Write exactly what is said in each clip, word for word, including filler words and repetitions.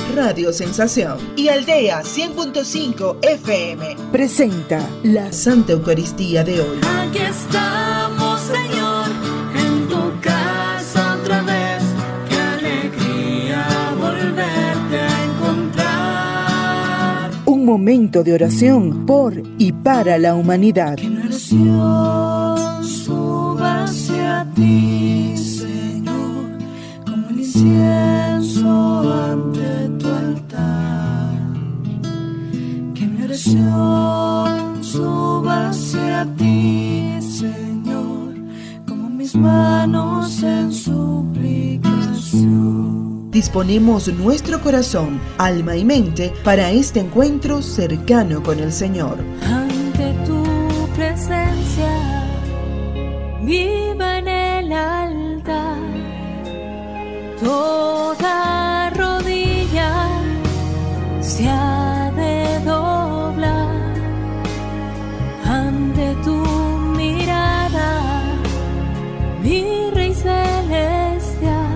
Radio Sensación y Aldea cien punto cinco F M presenta la Santa Eucaristía de hoy. Aquí estamos, Señor, en tu casa otra vez. Qué alegría volverte a encontrar. Un momento de oración por y para la humanidad. Que mi oración suba hacia ti, Señor, como el incienso ante tu altar. Que mi oración suba hacia ti, Señor, como mis manos en suplicación. Disponemos nuestro corazón, alma y mente para este encuentro cercano con el Señor. Ante tu presencia, viva en el altar, toda rodilla se ha de doblar ante tu mirada, mi Rey celestial.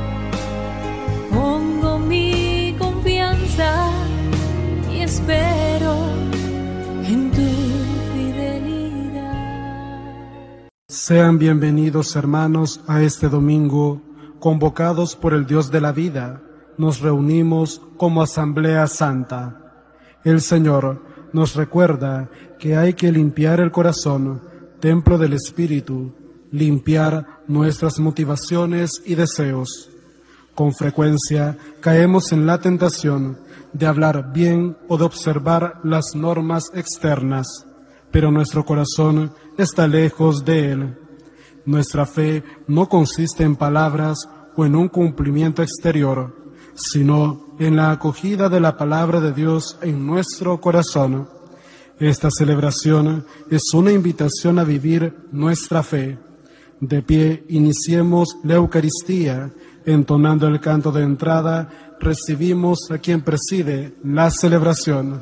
Pongo mi confianza y espero en tu fidelidad. Sean bienvenidos, hermanos, a este domingo. Convocados por el Dios de la vida, nos reunimos como Asamblea Santa. El Señor nos recuerda que hay que limpiar el corazón, templo del Espíritu, limpiar nuestras motivaciones y deseos. Con frecuencia caemos en la tentación de hablar bien o de observar las normas externas, pero nuestro corazón está lejos de Él. Nuestra fe no consiste en palabras o en un cumplimiento exterior, sino en la acogida de la palabra de Dios en nuestro corazón. Esta celebración es una invitación a vivir nuestra fe. De pie, iniciemos la Eucaristía. Entonando el canto de entrada, recibimos a quien preside la celebración.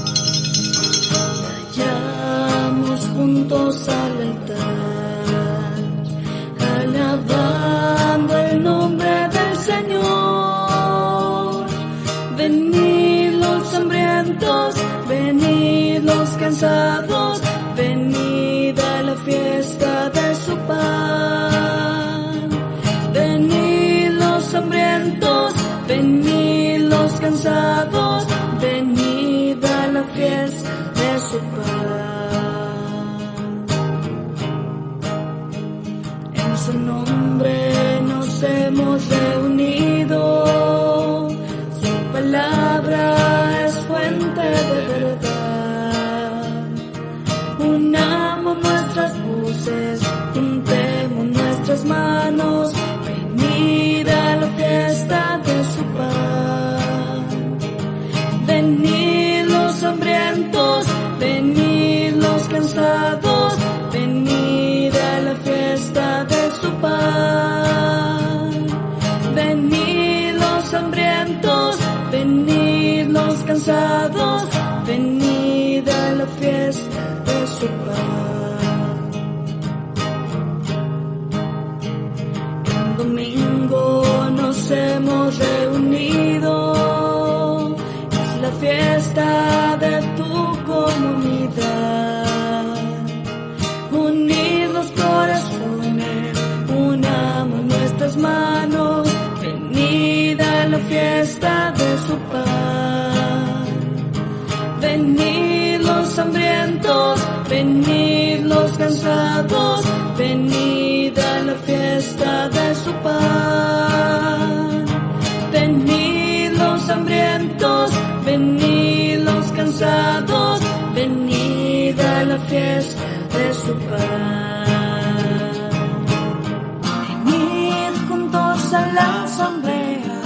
Vayamos juntos al altar, alabando el nombre del Señor. Venid los hambrientos, venid los cansados, venid a la fiesta de su pan. Venid los hambrientos, venid los cansados, venid a la fiesta de su pan. En su nombre nos hemos reunido, su palabra es fuente de verdad. Unamos nuestras voces, juntemos nuestras manos, venid a la fiesta de su pan. Venid los hambrientos, venid los cansados, venid a la fiesta de su pan. Venid los hambrientos, venid los cansados, venid a la fiesta de su pan. En domingo nos hemos reunido, es la fiesta de tu comunidad. Unid los corazones, unamos nuestras manos, venid a la fiesta de su pan. Venid los hambrientos, venid los cansados, venid a la fiesta de su pan. Venid los hambrientos, venid los cansados, venid a la fiesta de su pan. Venid juntos a la asamblea,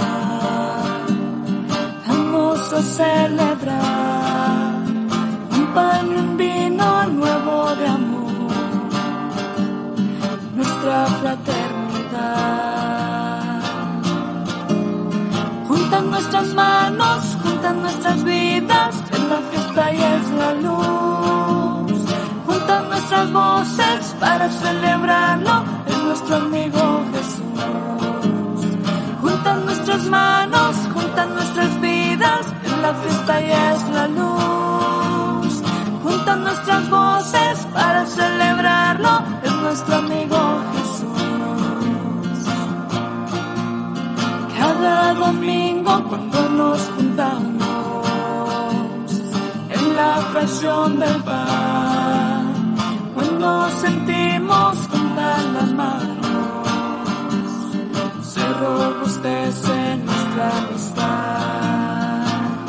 vamos a celebrar un pan y un vino nuevo de amor, nuestra fraternidad. Juntan nuestras manos, juntan nuestras vidas, en la fiesta y es la luz. Juntan nuestras voces para celebrarlo, es nuestro amigo Jesús. Juntan nuestras manos, juntan nuestras vidas, la fiesta y es la luz. Juntan nuestras voces para celebrarlo, es nuestro amigo Jesús. Cada domingo cuando nos juntamos en la fracción del pan, cuando sentimos juntar las manos, se robustece nuestra amistad.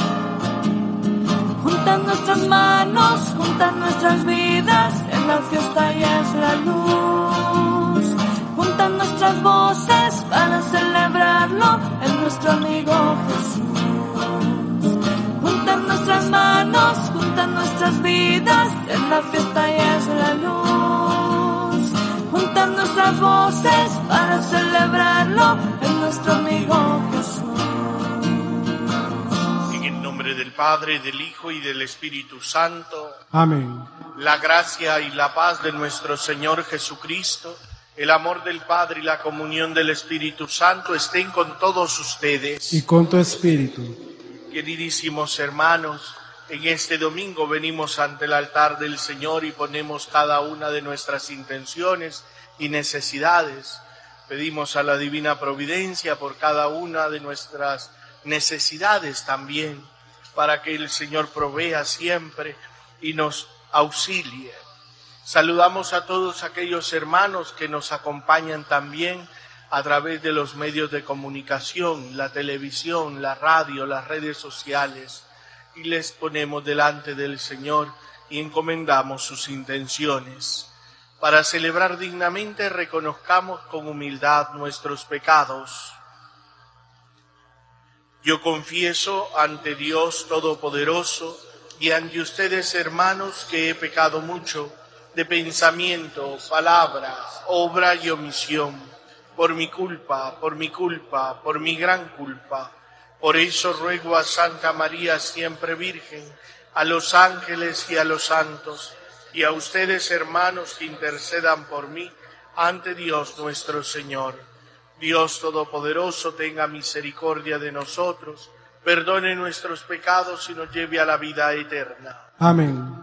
Juntan nuestras manos, juntan nuestras vidas, en la fiesta y es la luz. Juntan nuestras voces para celebrarlo, es nuestro amigo Jesús. Juntan nuestras manos, juntan nuestras vidas, en la fiesta y es la luz. Juntan nuestras voces para celebrarlo, es nuestro amigo Jesús. En el nombre del Padre, del Hijo y del Espíritu Santo. Amén. La gracia y la paz de nuestro Señor Jesucristo, el amor del Padre y la comunión del Espíritu Santo estén con todos ustedes. Y con tu espíritu. Queridísimos hermanos, en este domingo venimos ante el altar del Señor y ponemos cada una de nuestras intenciones y necesidades. Pedimos a la Divina Providencia por cada una de nuestras necesidades también, para que el Señor provea siempre y nos auxilie. Saludamos a todos aquellos hermanos que nos acompañan también a través de los medios de comunicación, la televisión, la radio, las redes sociales, y les ponemos delante del Señor y encomendamos sus intenciones. Para celebrar dignamente, reconozcamos con humildad nuestros pecados. Yo confieso ante Dios Todopoderoso y ante ustedes, hermanos, que he pecado mucho de pensamiento, palabra, obra y omisión, por mi culpa, por mi culpa, por mi gran culpa. Por eso ruego a Santa María, siempre Virgen, a los ángeles y a los santos, y a ustedes, hermanos, que intercedan por mí ante Dios nuestro Señor. Dios Todopoderoso tenga misericordia de nosotros, perdone nuestros pecados y nos lleve a la vida eterna. Amén.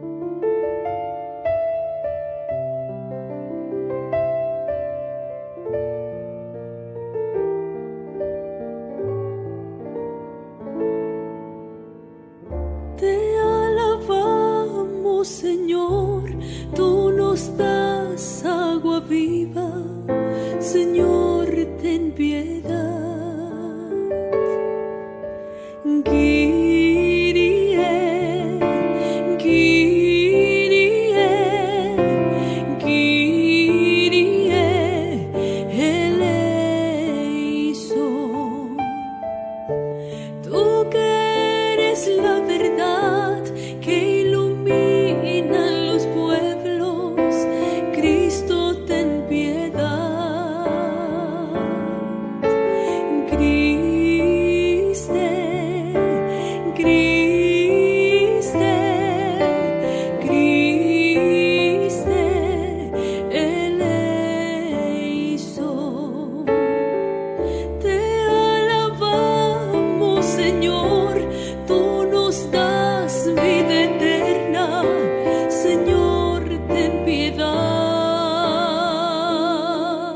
Señor, tú nos das agua viva, Señor, ten piedad. Kyrie, Kyrie, Kyrie eleison. Tú que eres la verdad que los pueblos, Cristo, ten piedad. Criste, Criste, Criste eleison. Te alabamos, Señor, tú nos das vida eterna. Señor, ten piedad.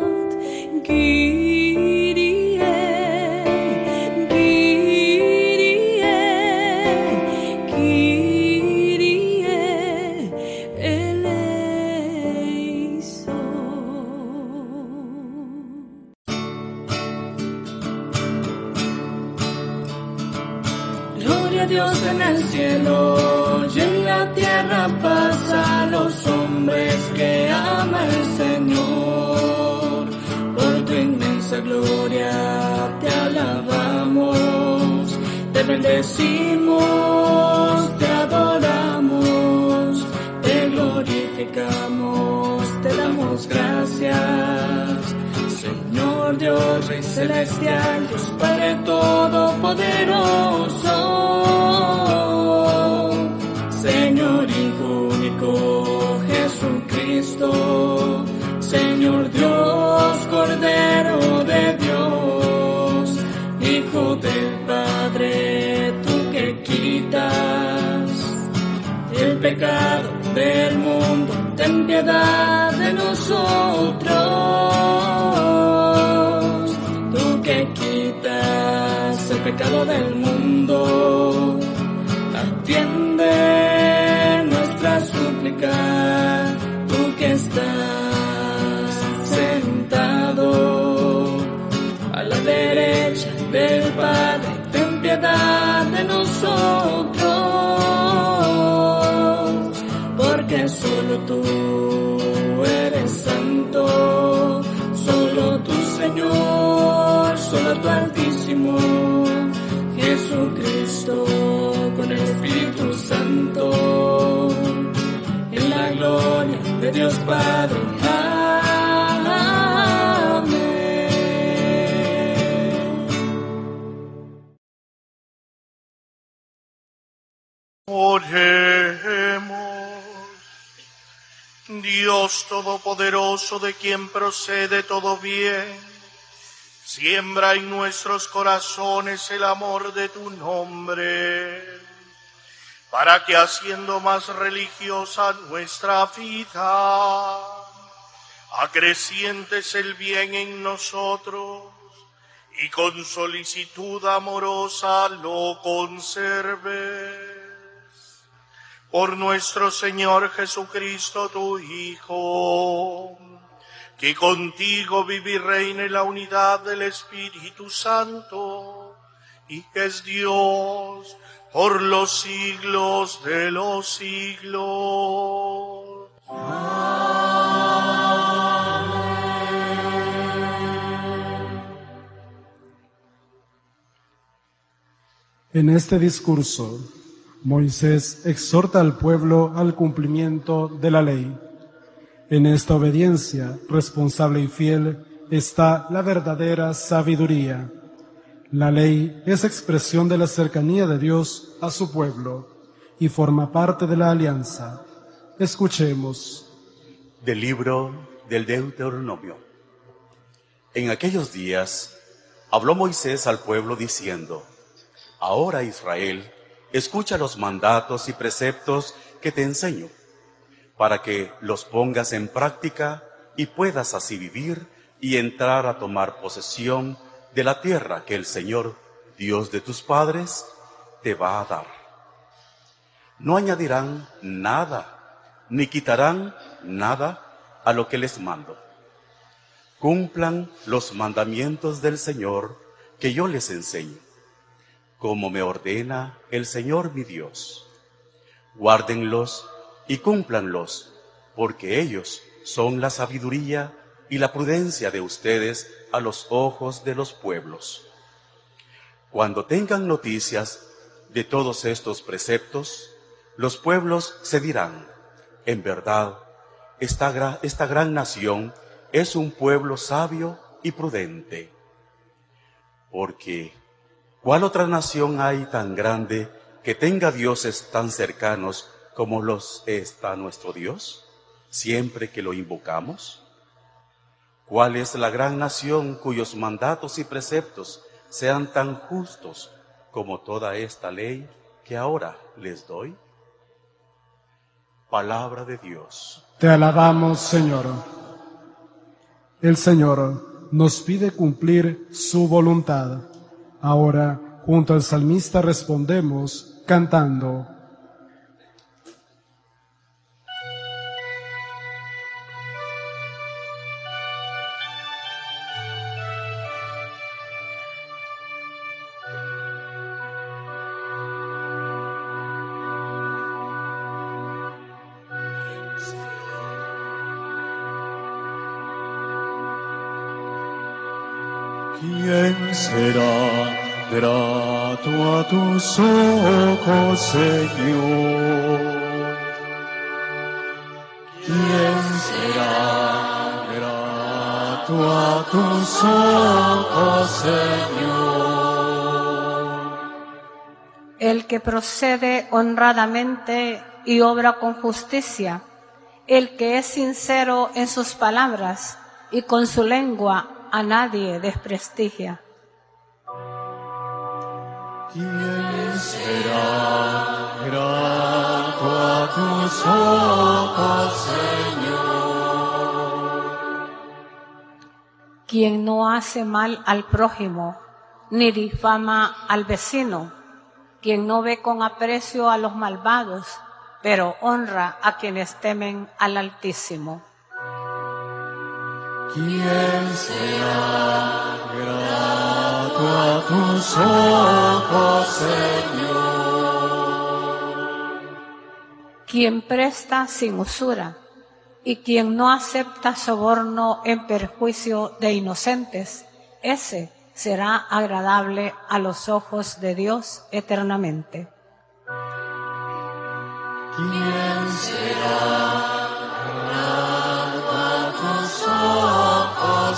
Kyrie, Kyrie, Kyrie eleison. Gloria a Dios en el cielo y en la tierra paz a los hombres que ama el Señor. Por tu inmensa gloria te alabamos, te bendecimos, te adoramos, te glorificamos, te damos gracias. Señor Dios, Rey celestial, Dios Padre todopoderoso, Señor Hijo único Jesucristo, Señor Dios, Cordero de Dios, Hijo del Padre, tú que pecado del mundo, ten piedad de nosotros. Tú que quitas el pecado del mundo, atiende nuestra súplica. Tú que estás sentado a la derecha del Padre, ten piedad de nosotros, porque solo tú eres santo, solo tú, Señor, solo tú, Altísimo, Jesucristo, con el Espíritu Santo, en la gloria de Dios Padre. Oremos. Dios Todopoderoso, de quien procede todo bien, siembra en nuestros corazones el amor de tu nombre, para que, haciendo más religiosa nuestra vida, acrecientes el bien en nosotros y con solicitud amorosa lo conserves. Por nuestro Señor Jesucristo, tu Hijo, que contigo vive y reina en la unidad del Espíritu Santo, y que es Dios por los siglos de los siglos. En este discurso, Moisés exhorta al pueblo al cumplimiento de la ley. En esta obediencia responsable y fiel está la verdadera sabiduría. La ley es expresión de la cercanía de Dios a su pueblo y forma parte de la alianza. Escuchemos. Del libro del Deuteronomio. En aquellos días habló Moisés al pueblo diciendo: Ahora, Israel, escucha los mandatos y preceptos que te enseño, para que los pongas en práctica y puedas así vivir y entrar a tomar posesión de la tierra que el Señor, Dios de tus padres, te va a dar. No añadirán nada, ni quitarán nada a lo que les mando. Cumplan los mandamientos del Señor que yo les enseño, como me ordena el Señor mi Dios. Guárdenlos y cúmplanlos, porque ellos son la sabiduría y la prudencia de ustedes a los ojos de los pueblos. Cuando tengan noticias de todos estos preceptos, los pueblos se dirán: en verdad, esta, gra- esta gran nación es un pueblo sabio y prudente. Porque ¿cuál otra nación hay tan grande que tenga dioses tan cercanos como los está nuestro Dios, siempre que lo invocamos? ¿Cuál es la gran nación cuyos mandatos y preceptos sean tan justos como toda esta ley que ahora les doy? Palabra de Dios. Te alabamos, Señor. El Señor nos pide cumplir su voluntad. Ahora, junto al salmista, respondemos cantando. ¿Quién será grato a tus ojos, Señor? ¿Quién será grato a tus ojos, Señor? El que procede honradamente y obra con justicia, el que es sincero en sus palabras y con su lengua a nadie desprestigia. ¿Quién será grato a tus tus ojos, Señor. Quien no hace mal al prójimo, ni difama al vecino, quien no ve con aprecio a los malvados, pero honra a quienes temen al Altísimo. ¿Quién será grato a tus ojos, Señor? Quien presta sin usura y quien no acepta soborno en perjuicio de inocentes, ese será agradable a los ojos de Dios eternamente. ¿Quién será grato a tus ojos,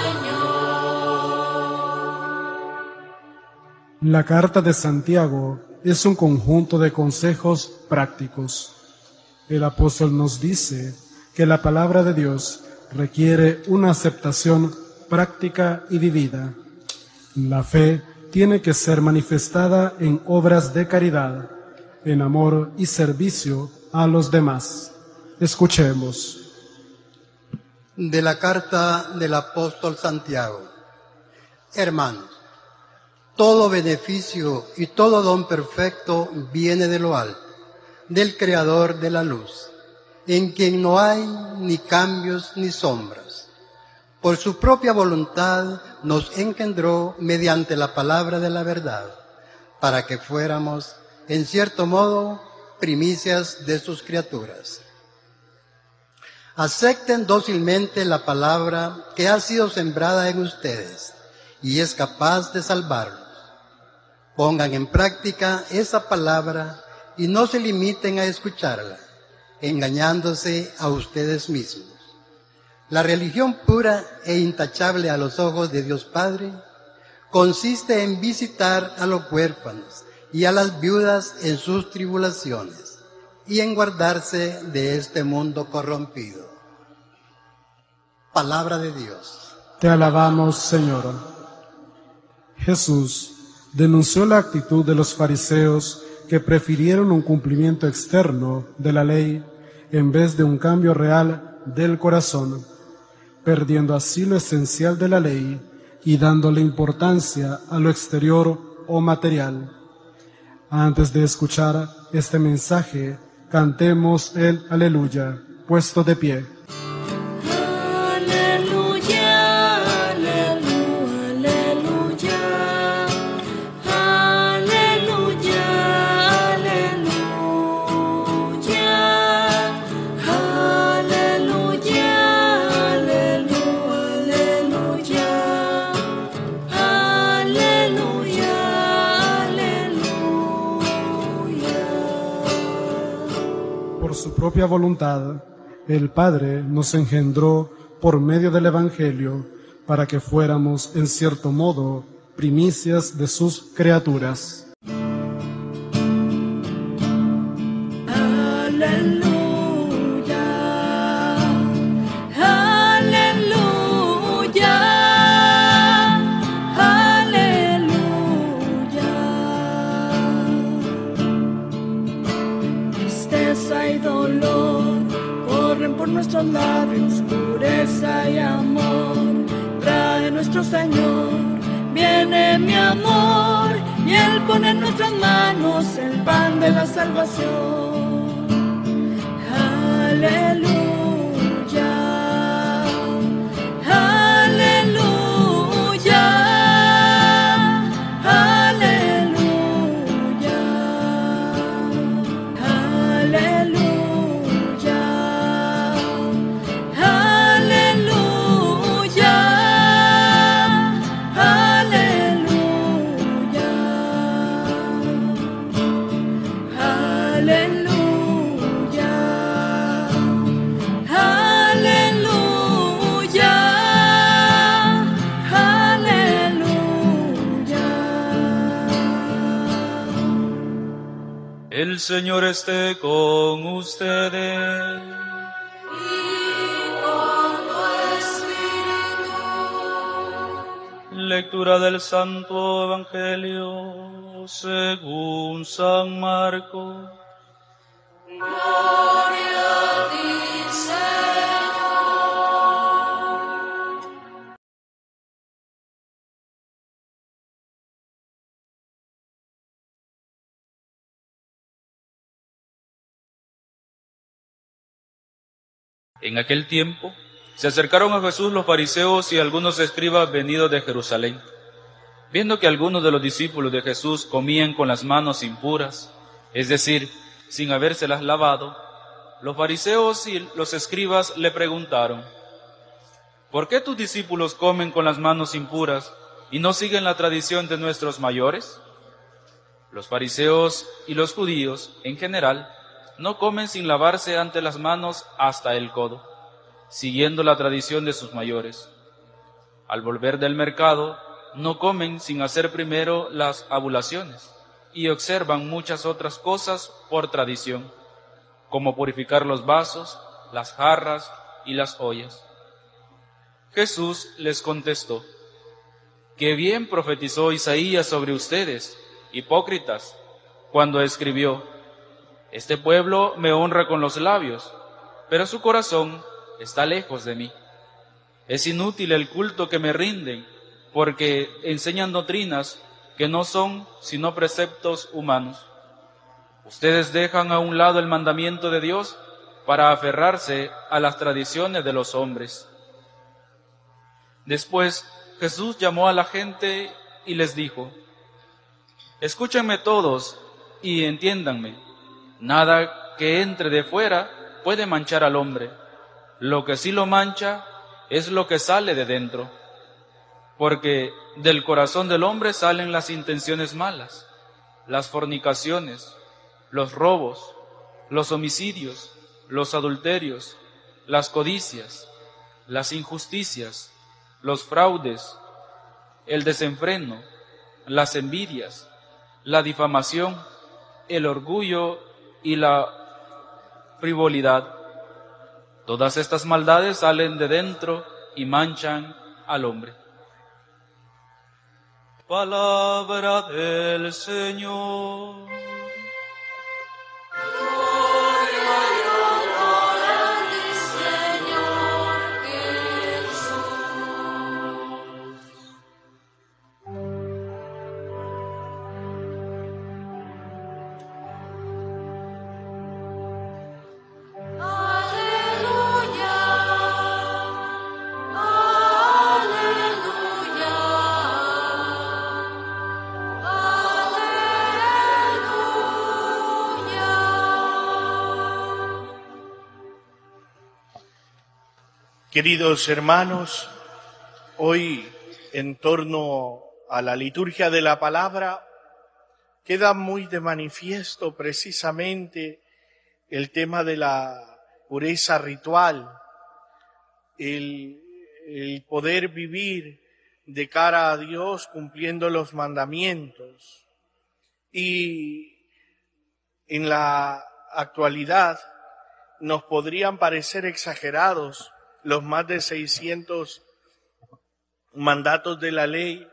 Señor? La carta de Santiago es un conjunto de consejos prácticos. El apóstol nos dice que la palabra de Dios requiere una aceptación práctica y vivida. La fe tiene que ser manifestada en obras de caridad, en amor y servicio a los demás. Escuchemos. De la carta del apóstol Santiago. Hermanos, todo beneficio y todo don perfecto viene de lo alto, del Creador de la luz, en quien no hay ni cambios ni sombras. Por su propia voluntad nos engendró mediante la palabra de la verdad, para que fuéramos, en cierto modo, primicias de sus criaturas. Acepten dócilmente la palabra que ha sido sembrada en ustedes y es capaz de salvarlos. Pongan en práctica esa palabra y no se limiten a escucharla, engañándose a ustedes mismos. La religión pura e intachable a los ojos de Dios Padre consiste en visitar a los huérfanos y a las viudas en sus tribulaciones y en guardarse de este mundo corrompido. Palabra de Dios. Te alabamos, Señor. Jesús denunció la actitud de los fariseos que prefirieron un cumplimiento externo de la ley en vez de un cambio real del corazón, perdiendo así lo esencial de la ley y dándole importancia a lo exterior o material. Antes de escuchar este mensaje, cantemos el Aleluya, puesto de pie. Su propia voluntad, el Padre nos engendró por medio del Evangelio para que fuéramos, en cierto modo, primicias de sus criaturas. Nuestros labios, pureza y amor, trae nuestro Señor, viene mi amor, y Él pone en nuestras manos el pan de la salvación. Aleluya, aleluya, aleluya, aleluya. El Señor esté con ustedes. Y con tu espíritu. Lectura del Santo Evangelio según San Marcos. Gloria a ti, Señor. En aquel tiempo se acercaron a Jesús los fariseos y algunos escribas venidos de Jerusalén. Viendo que algunos de los discípulos de Jesús comían con las manos impuras, es decir, sin habérselas lavado, los fariseos y los escribas le preguntaron: ¿por qué tus discípulos comen con las manos impuras y no siguen la tradición de nuestros mayores? Los fariseos y los judíos, en general, no comen sin lavarse ante las manos hasta el codo, siguiendo la tradición de sus mayores. Al volver del mercado, no comen sin hacer primero las abluciones, y observan muchas otras cosas por tradición, como purificar los vasos, las jarras y las ollas. Jesús les contestó: «Qué bien profetizó Isaías sobre ustedes, hipócritas, cuando escribió: Este pueblo me honra con los labios, pero su corazón está lejos de mí. Es inútil el culto que me rinden, porque enseñan doctrinas que no son sino preceptos humanos. Ustedes dejan a un lado el mandamiento de Dios para aferrarse a las tradiciones de los hombres». Después Jesús llamó a la gente y les dijo: «Escúchenme todos y entiéndanme. Nada que entre de fuera puede manchar al hombre. Lo que sí lo mancha es lo que sale de dentro. Porque del corazón del hombre salen las intenciones malas, las fornicaciones, los robos, los homicidios, los adulterios, las codicias, las injusticias, los fraudes, el desenfreno, las envidias, la difamación, el orgullo y la frivolidad. Todas estas maldades salen de dentro y manchan al hombre». Palabra del Señor. Queridos hermanos, hoy en torno a la liturgia de la palabra queda muy de manifiesto precisamente el tema de la pureza ritual, el, el poder vivir de cara a Dios cumpliendo los mandamientos. Y en la actualidad nos podrían parecer exagerados los más de seiscientos mandatos de la ley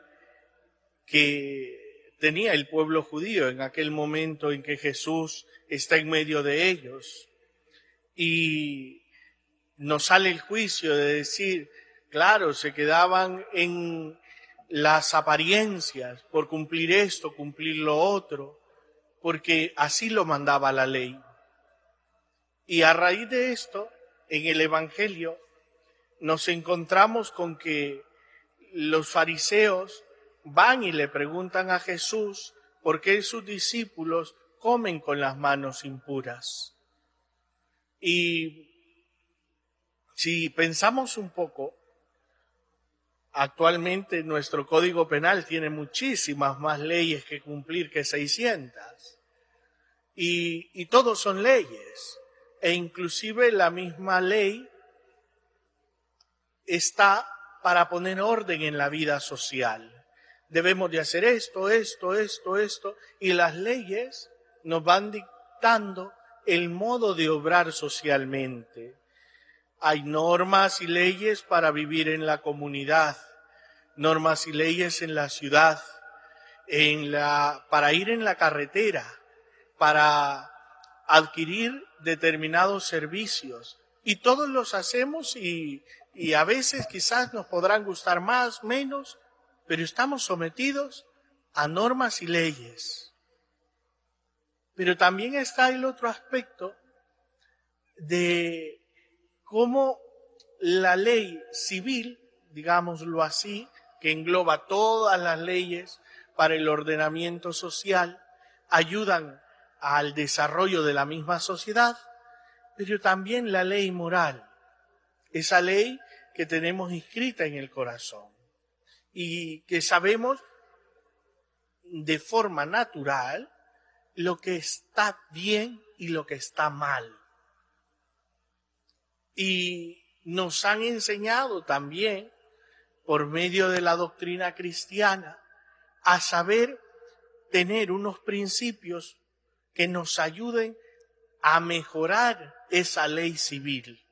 que tenía el pueblo judío en aquel momento en que Jesús está en medio de ellos. Y nos sale el juicio de decir, claro, se quedaban en las apariencias por cumplir esto, cumplir lo otro, porque así lo mandaba la ley. Y a raíz de esto, en el Evangelio, nos encontramos con que los fariseos van y le preguntan a Jesús por qué sus discípulos comen con las manos impuras. Y si pensamos un poco, actualmente nuestro Código Penal tiene muchísimas más leyes que cumplir que seiscientas. Y, y todos son leyes. E inclusive la misma ley está para poner orden en la vida social. Debemos de hacer esto, esto, esto, esto, y las leyes nos van dictando el modo de obrar socialmente. Hay normas y leyes para vivir en la comunidad, normas y leyes en la ciudad, en la, para ir en la carretera, para adquirir determinados servicios. Y todos los hacemos y, y a veces quizás nos podrán gustar más, menos, pero estamos sometidos a normas y leyes. Pero también está el otro aspecto de cómo la ley civil, digámoslo así, que engloba todas las leyes para el ordenamiento social, ayudan al desarrollo de la misma sociedad, pero también la ley moral, esa ley que tenemos inscrita en el corazón y que sabemos de forma natural lo que está bien y lo que está mal. Y nos han enseñado también, por medio de la doctrina cristiana, a saber tener unos principios que nos ayuden a mejorar esa ley civil.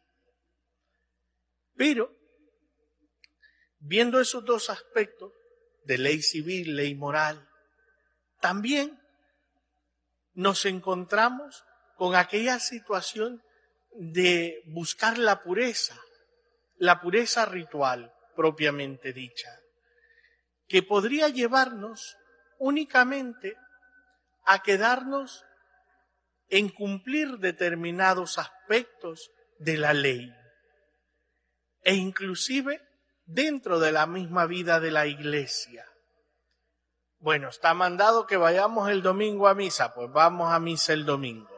Pero, viendo esos dos aspectos, de ley civil, ley moral, también nos encontramos con aquella situación de buscar la pureza, la pureza ritual propiamente dicha, que podría llevarnos únicamente a quedarnos en cumplir determinados aspectos de la ley e inclusive dentro de la misma vida de la iglesia. Bueno, está mandado que vayamos el domingo a misa, pues vamos a misa el domingo.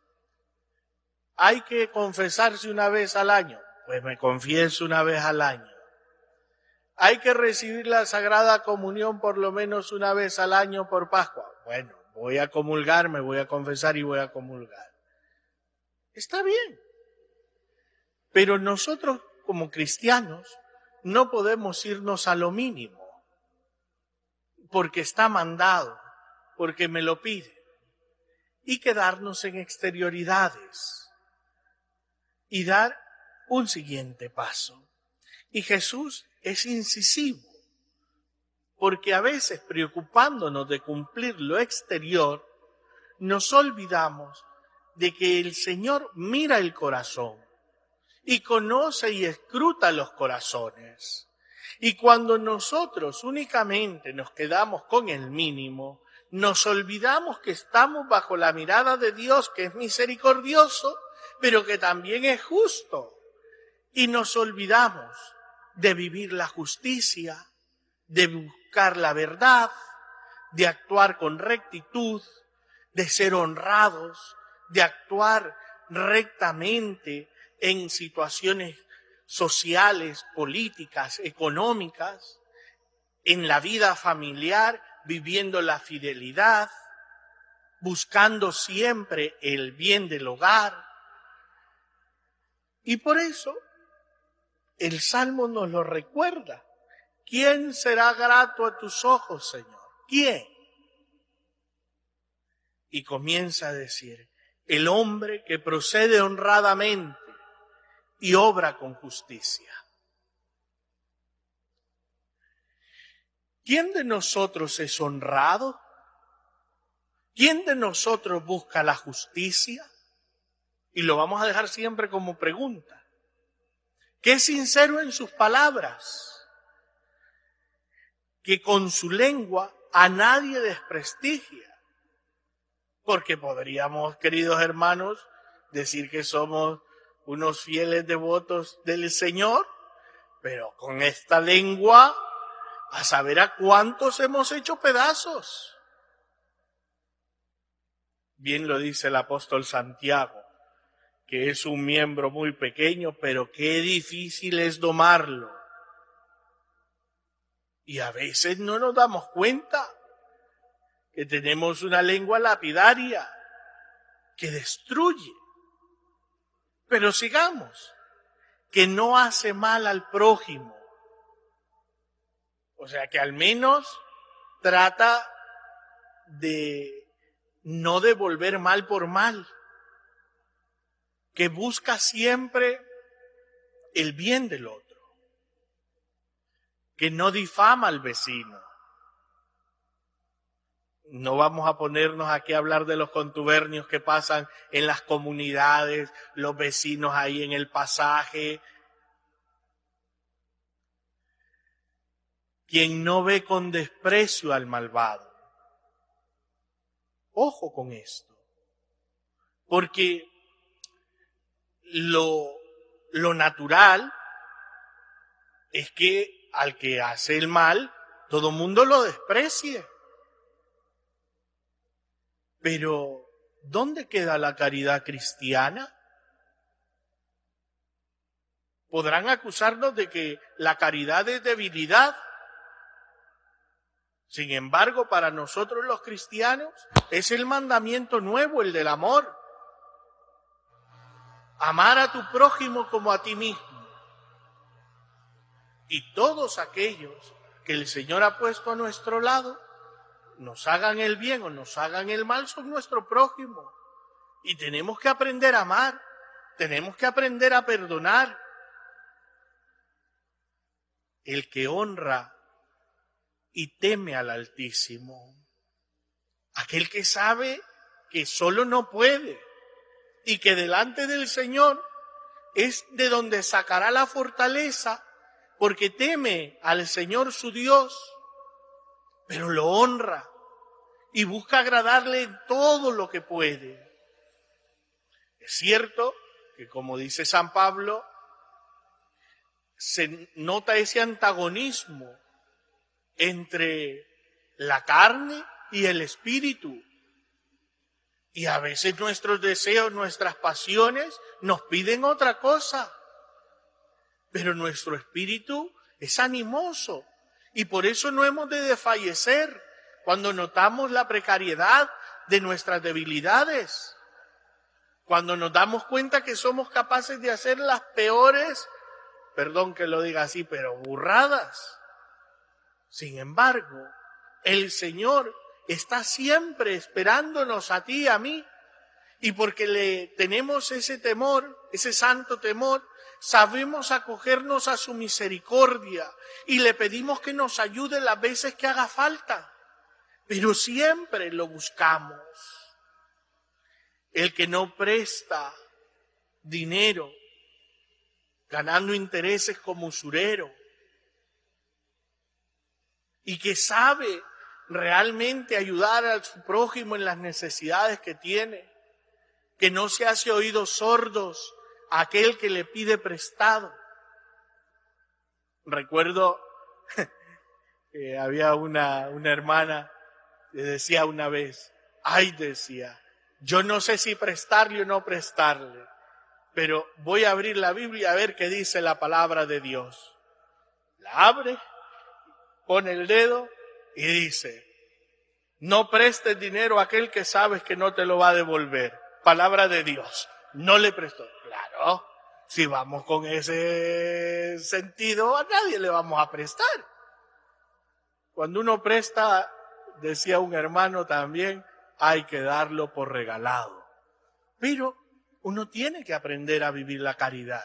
Hay que confesarse una vez al año, pues me confieso una vez al año. Hay que recibir la Sagrada Comunión por lo menos una vez al año por Pascua. Bueno, voy a comulgar, me voy a confesar y voy a comulgar. Está bien. Pero nosotros como cristianos no podemos irnos a lo mínimo, porque está mandado, porque me lo pide, y quedarnos en exterioridades y dar un siguiente paso. Y Jesús es incisivo, porque a veces preocupándonos de cumplir lo exterior, nos olvidamos de que el Señor mira el corazón y conoce y escruta los corazones. Y cuando nosotros únicamente nos quedamos con el mínimo, nos olvidamos que estamos bajo la mirada de Dios, que es misericordioso, pero que también es justo. Y nos olvidamos de vivir la justicia, de buscar la verdad, de actuar con rectitud, de ser honrados, de actuar rectamente en situaciones sociales, políticas, económicas, en la vida familiar, viviendo la fidelidad, buscando siempre el bien del hogar. Y por eso el Salmo nos lo recuerda. ¿Quién será grato a tus ojos, Señor? ¿Quién? Y comienza a decir, el hombre que procede honradamente y obra con justicia. ¿Quién de nosotros es honrado? ¿Quién de nosotros busca la justicia? Y lo vamos a dejar siempre como pregunta. Que es sincero en sus palabras, que con su lengua a nadie desprestigia. Porque podríamos, queridos hermanos, decir que somos unos fieles devotos del Señor, pero con esta lengua, a saber a cuántos hemos hecho pedazos. Bien lo dice el apóstol Santiago, que es un miembro muy pequeño, pero qué difícil es domarlo. Y a veces no nos damos cuenta que tenemos una lengua lapidaria que destruye. Pero sigamos, que no hace mal al prójimo. O sea, que al menos trata de no devolver mal por mal, que busca siempre el bien del otro, que no difama al vecino. No vamos a ponernos aquí a hablar de los contubernios que pasan en las comunidades, los vecinos ahí en el pasaje. Quien no ve con desprecio al malvado. Ojo con esto, porque lo, lo natural es que al que hace el mal, todo el mundo lo desprecie. Pero, ¿dónde queda la caridad cristiana? Podrán acusarnos de que la caridad es debilidad. Sin embargo, para nosotros los cristianos es el mandamiento nuevo, el del amor. Amar a tu prójimo como a ti mismo. Y todos aquellos que el Señor ha puesto a nuestro lado, nos hagan el bien o nos hagan el mal, son nuestro prójimo. Y tenemos que aprender a amar, tenemos que aprender a perdonar. El que honra y teme al Altísimo. Aquel que sabe que solo no puede y que delante del Señor es de donde sacará la fortaleza, porque teme al Señor su Dios, pero lo honra y busca agradarle en todo lo que puede. Es cierto que, como dice San Pablo, se nota ese antagonismo entre la carne y el espíritu. Y a veces nuestros deseos, nuestras pasiones nos piden otra cosa. Pero nuestro espíritu es animoso y por eso no hemos de desfallecer cuando notamos la precariedad de nuestras debilidades. Cuando nos damos cuenta que somos capaces de hacer las peores, perdón que lo diga así, pero burradas. Sin embargo, el Señor está siempre esperándonos a ti y a mí. Y porque le tenemos ese temor, ese santo temor, sabemos acogernos a su misericordia y le pedimos que nos ayude las veces que haga falta. Pero siempre lo buscamos. El que no presta dinero, ganando intereses como usurero, y que sabe realmente ayudar a su prójimo en las necesidades que tiene, que no se hace oídos sordos a aquel que le pide prestado. Recuerdo que había una, una hermana que decía una vez, ay, decía, yo no sé si prestarle o no prestarle, pero voy a abrir la Biblia a ver qué dice la palabra de Dios. La abre, pone el dedo y dice, no prestes dinero a aquel que sabes que no te lo va a devolver. Palabra de Dios, no le prestó. Claro, si vamos con ese sentido, a nadie le vamos a prestar. Cuando uno presta, decía un hermano también, hay que darlo por regalado. Pero uno tiene que aprender a vivir la caridad.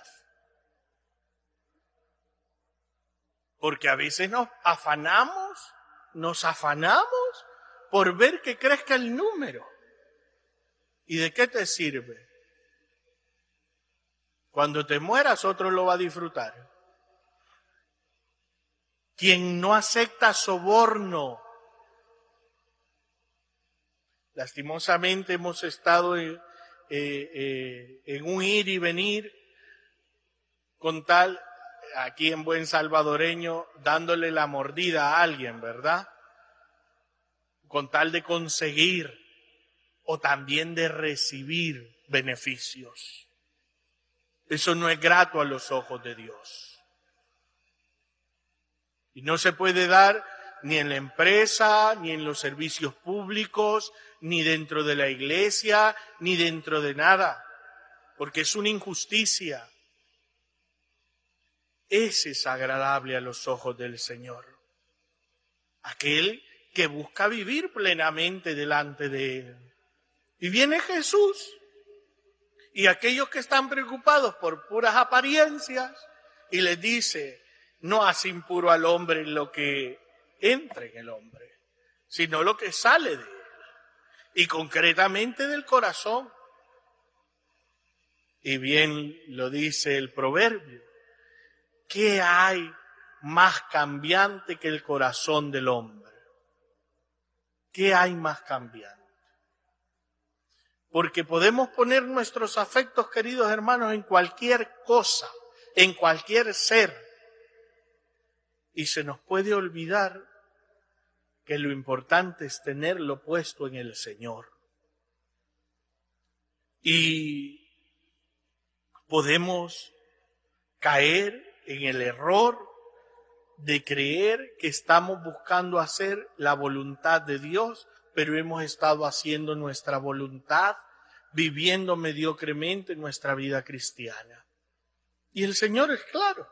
Porque a veces nos afanamos, nos afanamos por ver que crezca el número. ¿Y de qué te sirve? Cuando te mueras, otro lo va a disfrutar. Quien no acepta soborno. Lastimosamente hemos estado eh, eh, en un ir y venir con tal, aquí en buen salvadoreño, dándole la mordida a alguien, ¿verdad? Con tal de conseguir o también de recibir beneficios. Eso no es grato a los ojos de Dios. Y no se puede dar ni en la empresa, ni en los servicios públicos, ni dentro de la iglesia, ni dentro de nada, porque es una injusticia. Ese es agradable a los ojos del Señor. Aquel que busca vivir plenamente delante de Él. Y viene Jesús, y aquellos que están preocupados por puras apariencias, y les dice, no hace impuro al hombre lo que entra en el hombre, sino lo que sale de él. y concretamente del corazón. Y bien lo dice el proverbio, ¿qué hay más cambiante que el corazón del hombre? ¿Qué hay más cambiante? Porque podemos poner nuestros afectos, queridos hermanos, en cualquier cosa, en cualquier ser, y se nos puede olvidar que lo importante es tenerlo puesto en el Señor. Y podemos caer en el error de creer que estamos buscando hacer la voluntad de Dios, pero hemos estado haciendo nuestra voluntad, viviendo mediocremente nuestra vida cristiana. Y el Señor es claro,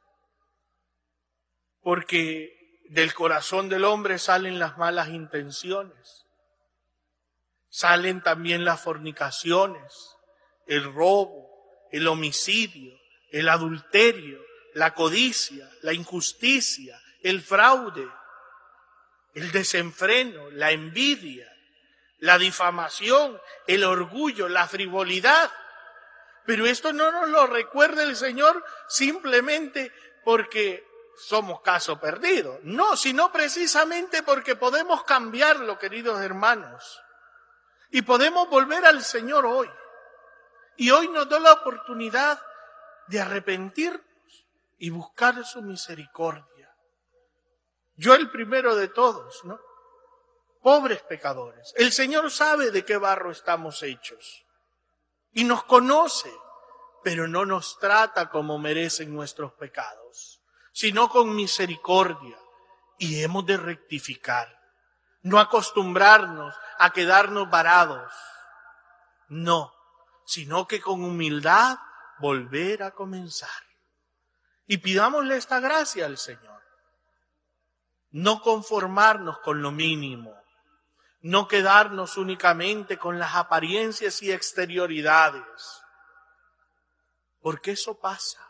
porque del corazón del hombre salen las malas intenciones, salen también las fornicaciones, el robo, el homicidio, el adulterio, la codicia, la injusticia, el fraude, el desenfreno, la envidia, la difamación, el orgullo, la frivolidad. Pero esto no nos lo recuerda el Señor simplemente porque somos caso perdido. No, sino precisamente porque podemos cambiarlo, queridos hermanos. Y podemos volver al Señor hoy. Y hoy nos da la oportunidad de arrepentirnos y buscar su misericordia. Yo el primero de todos, ¿no? Pobres pecadores. El Señor sabe de qué barro estamos hechos. Y nos conoce, pero no nos trata como merecen nuestros pecados, sino con misericordia. Y hemos de rectificar. No acostumbrarnos a quedarnos varados. No, sino que con humildad volver a comenzar. Y pidámosle esta gracia al Señor. No conformarnos con lo mínimo. No quedarnos únicamente con las apariencias y exterioridades. Porque eso pasa.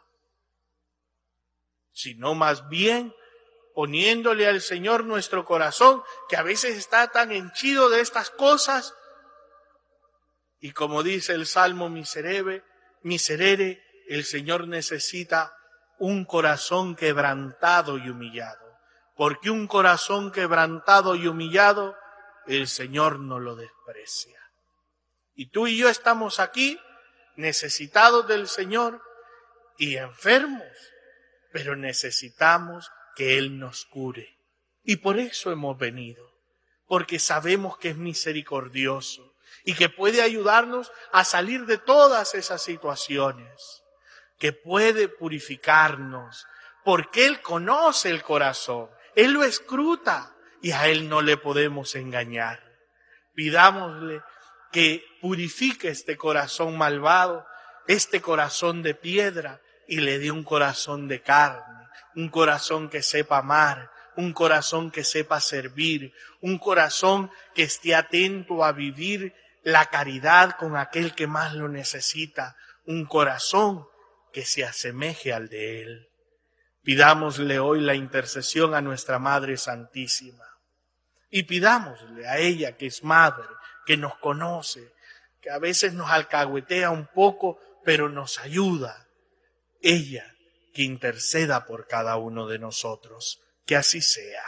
Sino más bien poniéndole al Señor nuestro corazón, que a veces está tan henchido de estas cosas. Y como dice el Salmo miserere, miserere, el Señor necesita un corazón quebrantado y humillado. Porque un corazón quebrantado y humillado, el Señor no lo desprecia. Y tú y yo estamos aquí necesitados del Señor y enfermos, pero necesitamos que Él nos cure. Y por eso hemos venido, porque sabemos que es misericordioso y que puede ayudarnos a salir de todas esas situaciones, que puede purificarnos, porque Él conoce el corazón, Él lo escruta y a Él no le podemos engañar. Pidámosle que purifique este corazón malvado, este corazón de piedra, y le dé un corazón de carne, un corazón que sepa amar, un corazón que sepa servir, un corazón que esté atento a vivir la caridad con aquel que más lo necesita, un corazón que se asemeje al de Él. Pidámosle hoy la intercesión a nuestra Madre Santísima y pidámosle a ella, que es Madre, que nos conoce, que a veces nos alcahuetea un poco, pero nos ayuda. Ella que interceda por cada uno de nosotros. Que así sea.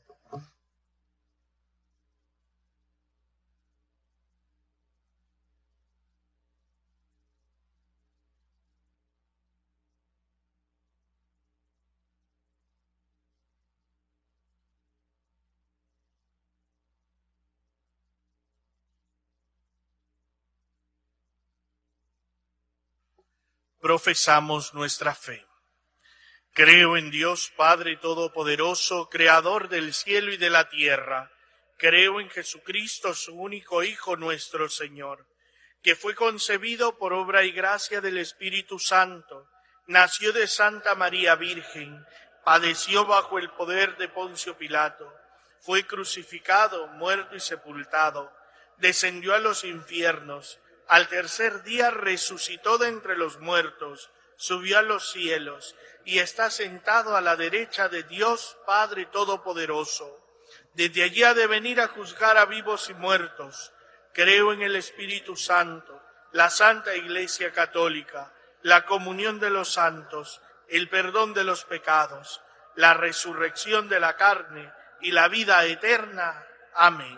Profesamos nuestra fe. Creo en Dios Padre Todopoderoso, Creador del cielo y de la tierra. Creo en Jesucristo, su único Hijo, nuestro Señor, que fue concebido por obra y gracia del Espíritu Santo, nació de Santa María Virgen, padeció bajo el poder de Poncio Pilato, fue crucificado, muerto y sepultado, descendió a los infiernos, al tercer día resucitó de entre los muertos, subió a los cielos y está sentado a la derecha de Dios Padre Todopoderoso. Desde allí ha de venir a juzgar a vivos y muertos. Creo en el Espíritu Santo, la Santa Iglesia Católica, la comunión de los santos, el perdón de los pecados, la resurrección de la carne y la vida eterna. Amén.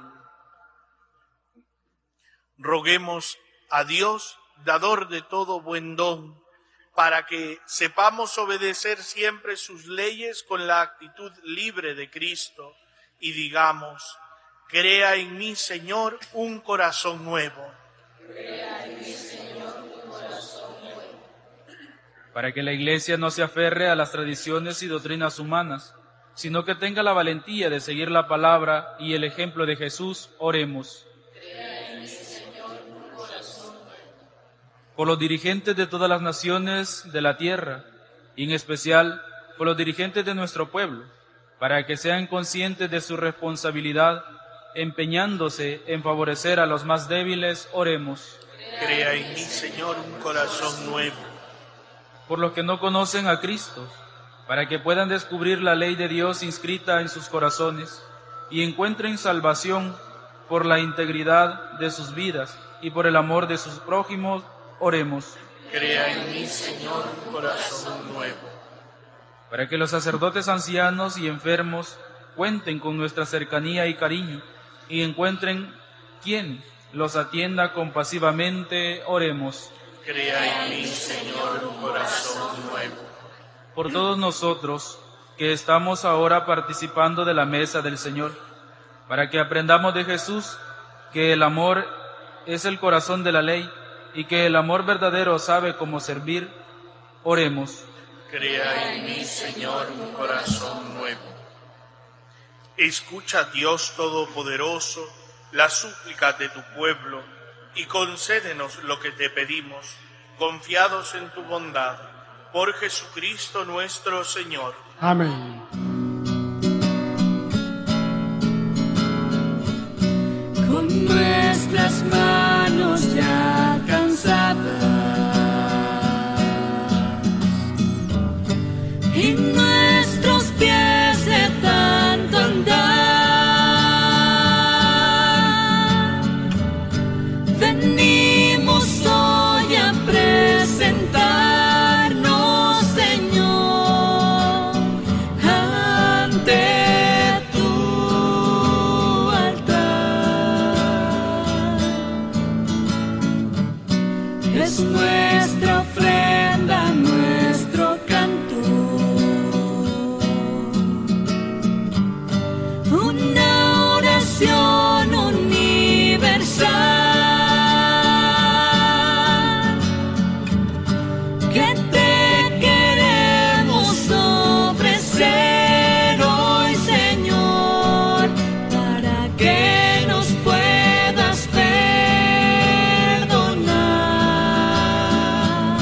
Roguemos a Dios, dador de todo buen don, para que sepamos obedecer siempre sus leyes con la actitud libre de Cristo y digamos: crea en mí, Señor, un corazón nuevo. Crea en mí, Señor, un corazón nuevo. Para que la Iglesia no se aferre a las tradiciones y doctrinas humanas, sino que tenga la valentía de seguir la palabra y el ejemplo de Jesús, oremos. Crea en mí, Señor, un corazón nuevo. Por los dirigentes de todas las naciones de la tierra, y en especial por los dirigentes de nuestro pueblo, para que sean conscientes de su responsabilidad, empeñándose en favorecer a los más débiles, oremos. Crea en mí, Señor, un corazón nuevo. Por los que no conocen a Cristo, para que puedan descubrir la ley de Dios inscrita en sus corazones y encuentren salvación por la integridad de sus vidas y por el amor de sus prójimos, oremos. Crea en mí, Señor, un corazón nuevo. Para que los sacerdotes ancianos y enfermos cuenten con nuestra cercanía y cariño y encuentren quien los atienda compasivamente, oremos. Crea en mí, Señor, un corazón nuevo. Por todos nosotros que estamos ahora participando de la mesa del Señor, para que aprendamos de Jesús que el amor es el corazón de la ley y que el amor verdadero sabe cómo servir, oremos. Crea en mí, Señor, un corazón nuevo. Escucha, Dios Todopoderoso, las súplicas de tu pueblo y concédenos lo que te pedimos, confiados en tu bondad, por Jesucristo nuestro Señor. Amén. Con nuestras manos ya cansadas y nuestros pies de tanto andar, venimos hoy a presentarnos, Señor, ante tu altar. Es nuestra ofrenda, nuestro canto, una oración universal que te queremos ofrecer hoy, Señor, para que nos puedas perdonar.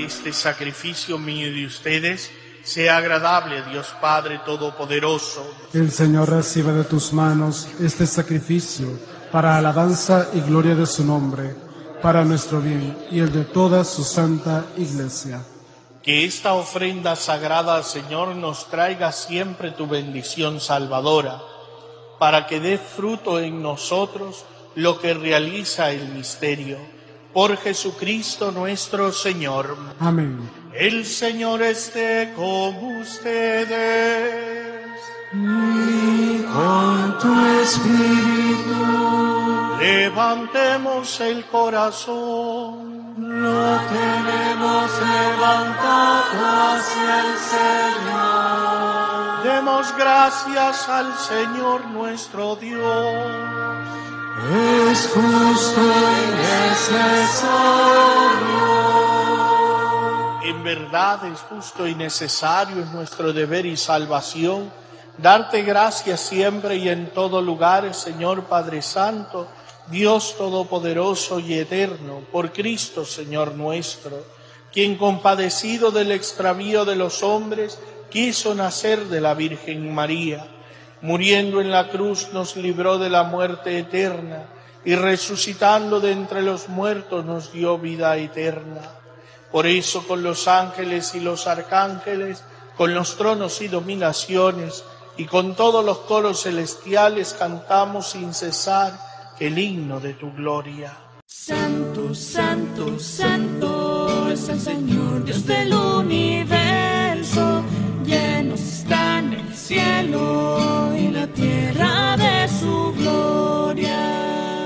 este sacrificio mío y de ustedes sea agradable a Dios Padre Todopoderoso. El Señor reciba de tus manos este sacrificio para alabanza y gloria de su nombre, para nuestro bien y el de toda su santa Iglesia. Que esta ofrenda sagrada, Señor, nos traiga siempre tu bendición salvadora, para que dé fruto en nosotros lo que realiza el misterio. Por Jesucristo nuestro Señor. Amén. El Señor esté con ustedes. Y con tu espíritu. Levantemos el corazón. Lo tenemos levantado hacia el Señor. Demos gracias al Señor nuestro Dios. Es justo y necesario. En verdad es justo y necesario, es nuestro deber y salvación, darte gracias siempre y en todo lugar, Señor Padre Santo, Dios Todopoderoso y Eterno, por Cristo, Señor nuestro, quien compadecido del extravío de los hombres, quiso nacer de la Virgen María. Muriendo en la cruz nos libró de la muerte eterna y resucitando de entre los muertos nos dio vida eterna. Por eso con los ángeles y los arcángeles, con los tronos y dominaciones y con todos los coros celestiales cantamos sin cesar el himno de tu gloria. Santo, santo, santo es el Señor Dios del universo, llenos están el cielo y la tierra de su gloria.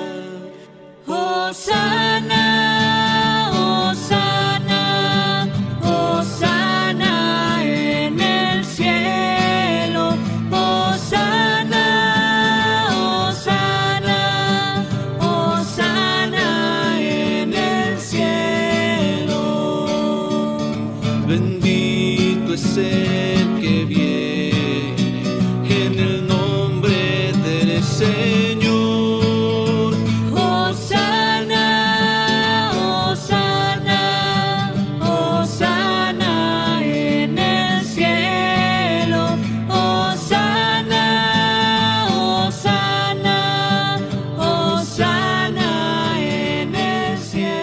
Hosana, hosana, hosana en el cielo. Hosana, hosana, hosana en el cielo. Bendito es el que viene en el nombre del Señor. Hosana, hosana, hosana en el cielo. Hosana, hosana, hosana en el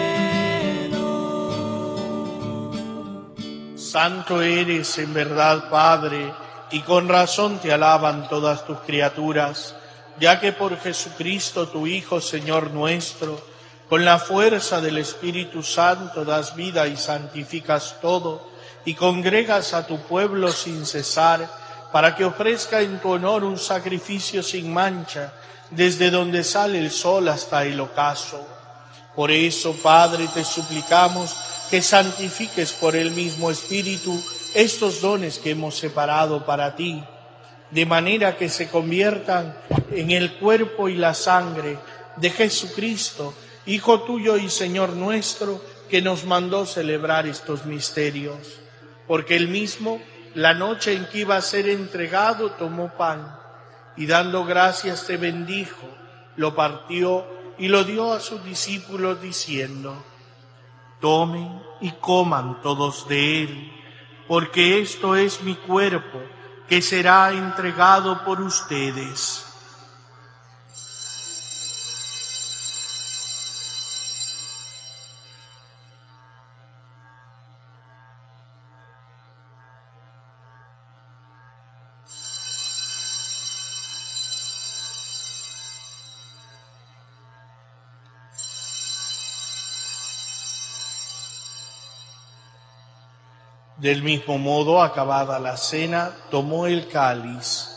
cielo. Santo eres en verdad, Padre, y con razón te alaban todas tus criaturas, ya que por Jesucristo, tu Hijo, Señor nuestro, con la fuerza del Espíritu Santo das vida y santificas todo, y congregas a tu pueblo sin cesar, para que ofrezca en tu honor un sacrificio sin mancha, desde donde sale el sol hasta el ocaso. Por eso, Padre, te suplicamos que santifiques por el mismo Espíritu estos dones que hemos separado para ti, de manera que se conviertan en el cuerpo y la sangre de Jesucristo, Hijo tuyo y Señor nuestro, que nos mandó celebrar estos misterios. Porque él mismo, la noche en que iba a ser entregado, tomó pan, y dando gracias te bendijo, lo partió y lo dio a sus discípulos diciendo: tomen y coman todos de él, porque esto es mi cuerpo, que será entregado por ustedes. Del mismo modo, acabada la cena, tomó el cáliz.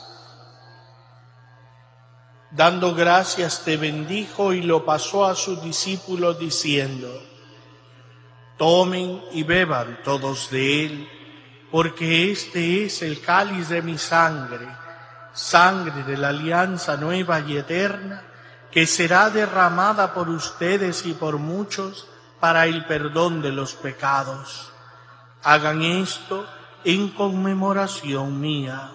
Dando gracias te bendijo y lo pasó a sus discípulos diciendo: tomen y beban todos de él, porque este es el cáliz de mi sangre, sangre de la alianza nueva y eterna, que será derramada por ustedes y por muchos para el perdón de los pecados. Hagan esto en conmemoración mía.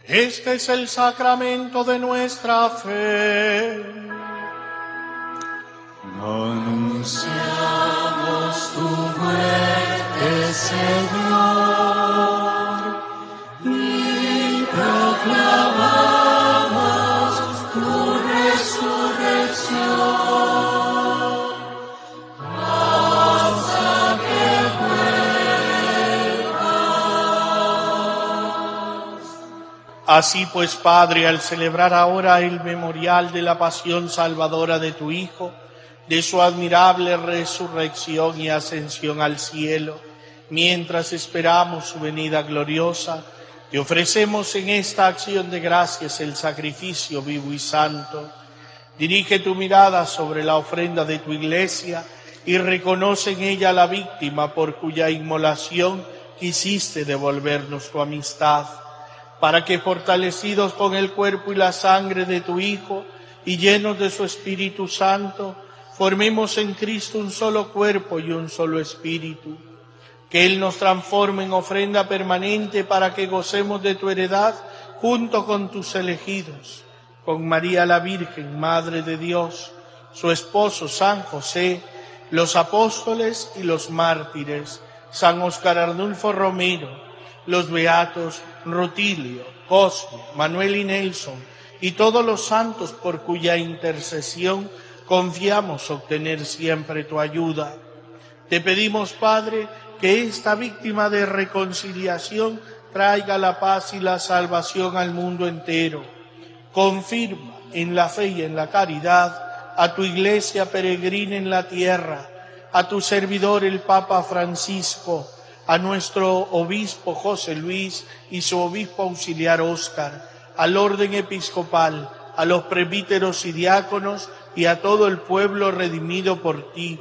Este es el sacramento de nuestra fe. Anunciamos tu muerte, Señor, y proclamamos tu resurrección hasta que vuelvas. Así pues, Padre, al celebrar ahora el memorial de la pasión salvadora de tu Hijo, de su admirable resurrección y ascensión al cielo, mientras esperamos su venida gloriosa, te ofrecemos en esta acción de gracias el sacrificio vivo y santo. Dirige tu mirada sobre la ofrenda de tu Iglesia y reconoce en ella la víctima por cuya inmolación quisiste devolvernos tu amistad, para que, fortalecidos con el cuerpo y la sangre de tu Hijo y llenos de su Espíritu Santo, formemos en Cristo un solo cuerpo y un solo espíritu. Que Él nos transforme en ofrenda permanente para que gocemos de tu heredad junto con tus elegidos, con María la Virgen, Madre de Dios, su esposo San José, los apóstoles y los mártires, San Óscar Arnulfo Romero, los beatos Rutilio, Cosme, Manuel y Nelson, y todos los santos por cuya intercesión confiamos obtener siempre tu ayuda. Te pedimos, Padre, que esta víctima de reconciliación traiga la paz y la salvación al mundo entero. Confirma en la fe y en la caridad a tu Iglesia peregrina en la tierra, a tu servidor el Papa Francisco, a nuestro obispo José Luis y su obispo auxiliar Óscar, al orden episcopal, a los presbíteros y diáconos y a todo el pueblo redimido por ti.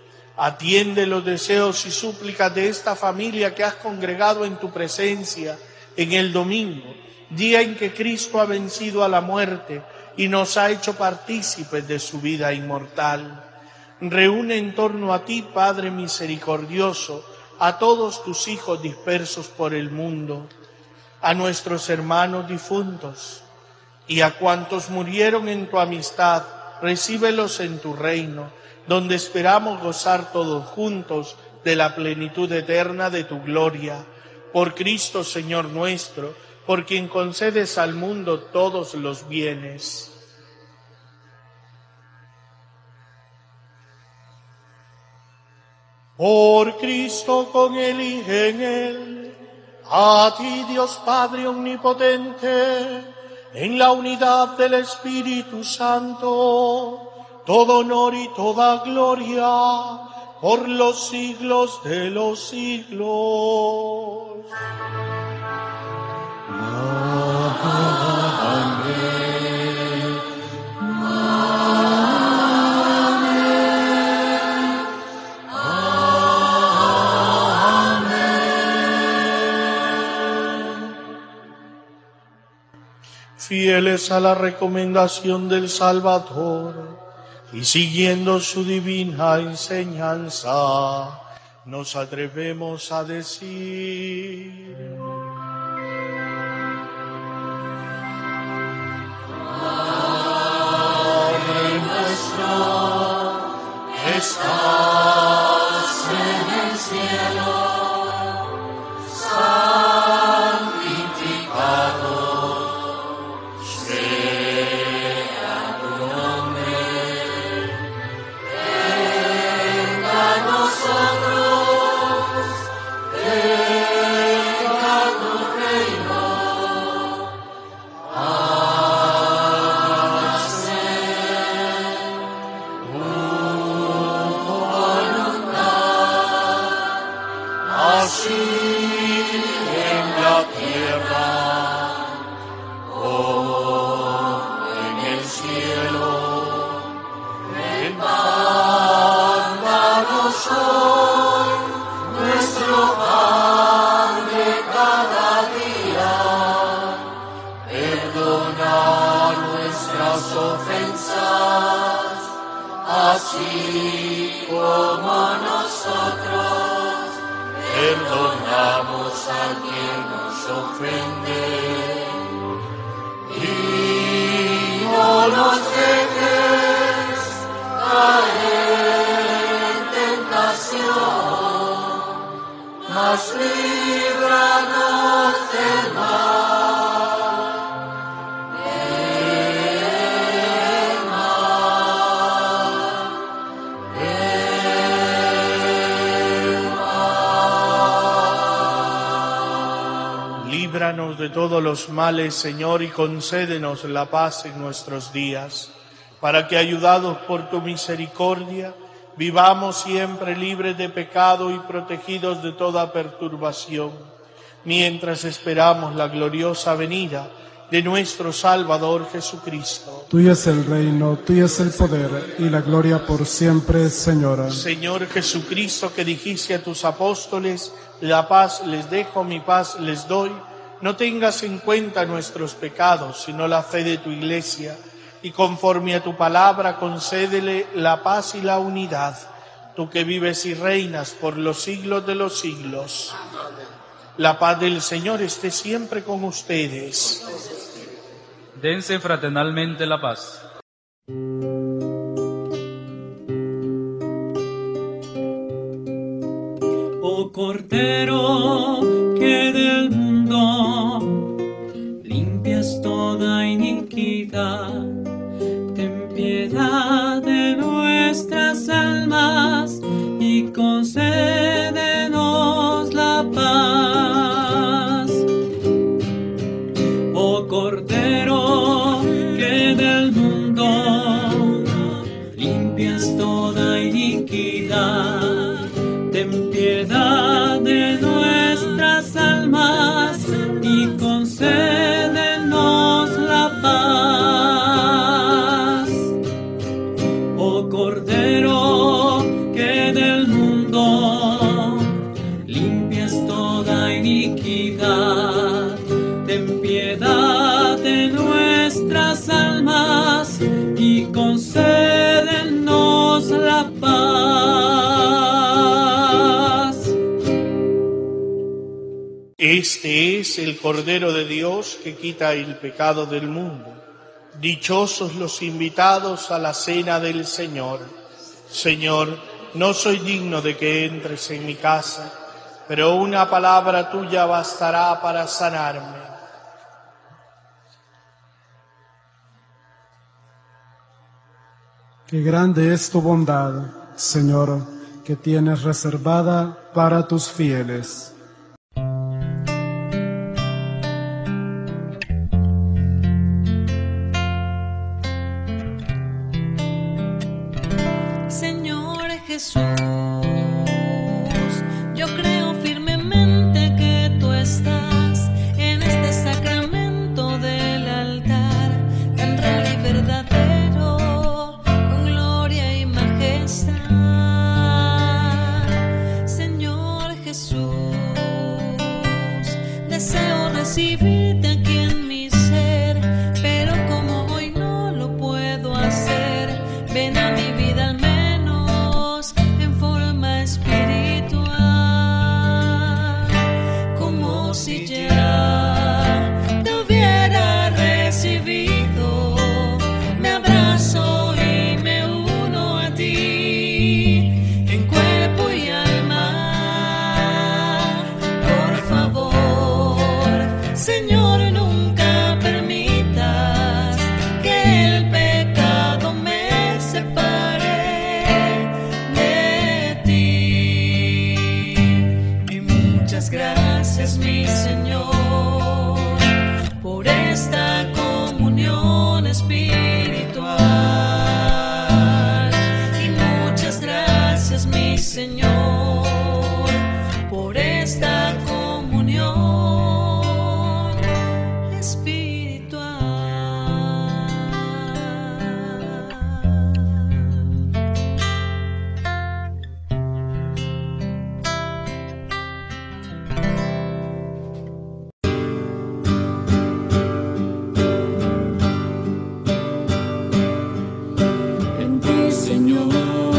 Atiende los deseos y súplicas de esta familia que has congregado en tu presencia en el domingo, día en que Cristo ha vencido a la muerte y nos ha hecho partícipes de su vida inmortal. Reúne en torno a ti, Padre misericordioso, a todos tus hijos dispersos por el mundo, a nuestros hermanos difuntos y a cuantos murieron en tu amistad. Recíbelos en tu reino, donde esperamos gozar todos juntos de la plenitud eterna de tu gloria. Por Cristo, Señor nuestro, por quien concedes al mundo todos los bienes. Por Cristo, con Él y en Él, a ti, Dios Padre omnipotente, en la unidad del Espíritu Santo, todo honor y toda gloria por los siglos de los siglos. Amén. Amén. Amén. Fieles a la recomendación del Salvador y siguiendo su divina enseñanza, nos atrevemos a decir: Padre nuestro, que estás en el cielo, santificado así como nosotros perdonamos a quien nos ofende. mas líbranos del mal, del mal, del mal. Líbranos de todos los males, Señor, y concédenos la paz en nuestros días, para que, ayudados por tu misericordia, vivamos siempre libres de pecado y protegidos de toda perturbación, mientras esperamos la gloriosa venida de nuestro Salvador Jesucristo. Tuyo es el reino, tuyo es el poder y la gloria por siempre, Señor. Señor Jesucristo, que dijiste a tus apóstoles, la paz les dejo, mi paz les doy, no tengas en cuenta nuestros pecados, sino la fe de tu Iglesia, y conforme a tu palabra concédele la paz y la unidad, tú que vives y reinas por los siglos de los siglos. La paz del Señor esté siempre con ustedes. Dense fraternalmente la paz. Oh Cordero, que del mundo limpias toda iniquidad, ten piedad de nuestras almas y concédenos la paz. Oh Cordero, que del mundo limpias toda iniquidad, ten piedad de nuestras almas y concédenos la paz. Oh Cordero, que del mundo limpias toda iniquidad, ten piedad de nuestras almas y concédenos la paz. Este es el Cordero de Dios que quita el pecado del mundo. Dichosos los invitados a la cena del Señor. Señor, no soy digno de que entres en mi casa, pero una palabra tuya bastará para sanarme. Qué grande es tu bondad, Señor, que tienes reservada para tus fieles. Señor Jesús, yo creo firmemente que tú estás en este sacramento del altar, tan real y verdadero, con gloria y majestad. Señor Jesús, deseo recibirte aquí en mi ser, pero como hoy no lo puedo hacer, ven a mi vida al menos en forma espiritual, como si ya te hubiera recibido. Me abrazo y me uno a ti en cuerpo y alma. Por favor, Señor, nunca permitas que el pecado me separe de ti. Y muchas gracias, mi Señor, por esta comunión espiritual. Y muchas gracias, mi Señor, por esta comunión espiritual. En ti, Señor,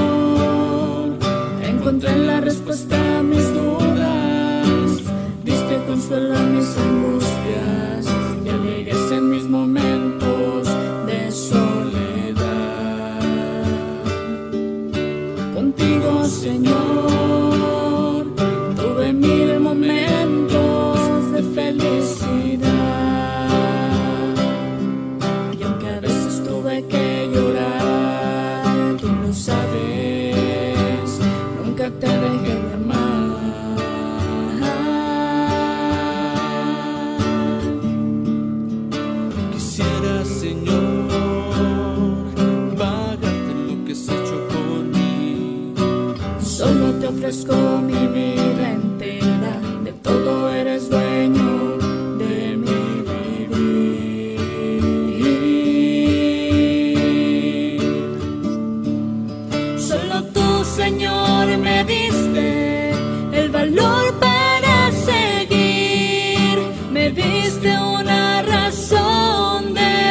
encontré la respuesta a mis dudas, diste consuelo a mis angustias y alivio en mis momentos de soledad. Contigo, Señor, deje de amar. Quisiera, Señor, pagarte lo que has hecho por mí. Solo te ofrezco mi vida entera, de todo eres dueño de mi vivir. Solo tú, Señor, me diste el valor para seguir, me diste una razón de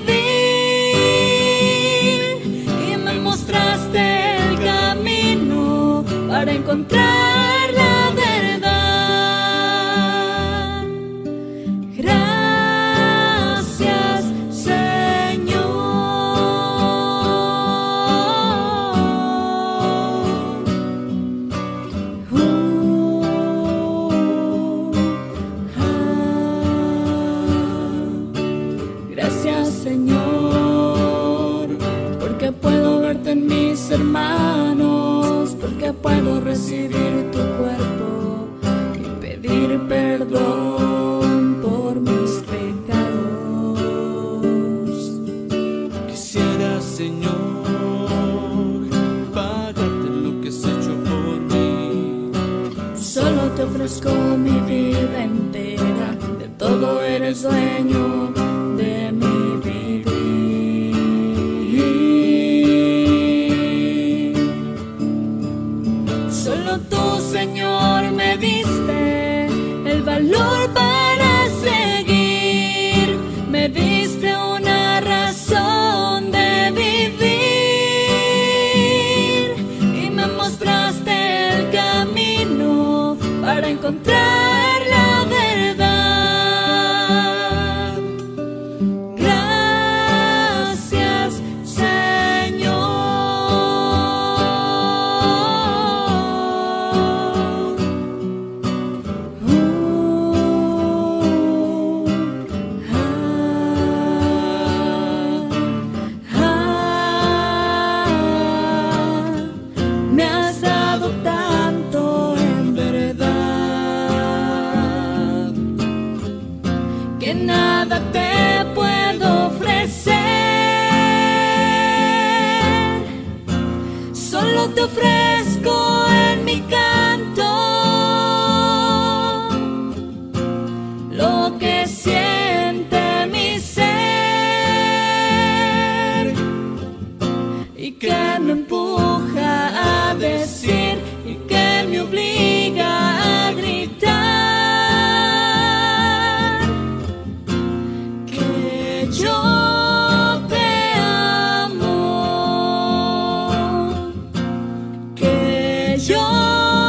vivir y me mostraste el camino para encontrar la verdad. Gracias, Señor. Uh, ah. Gracias, Señor, porque puedo verte en mis hermanos, porque puedo recibir tu cuerpo y pedir perdón por mis pecados. Quisiera, Señor, pagarte lo que has hecho por mí. Solo te ofrezco mi vida entera, de todo eres dueño de mi vivir. Solo tú, Señor, me diste el valor para seguir, me diste una razón de vivir y me mostraste el camino para encontrar la verdad. Gracias, Señor. Uh, ah, ah. Me has dado tanto en verdad que nada te puedo ofrecer. Solo te ofrezco en mi canto lo que siente mi ser y que me empuja a decir y que me obliga a gritar que yo te amo, que yo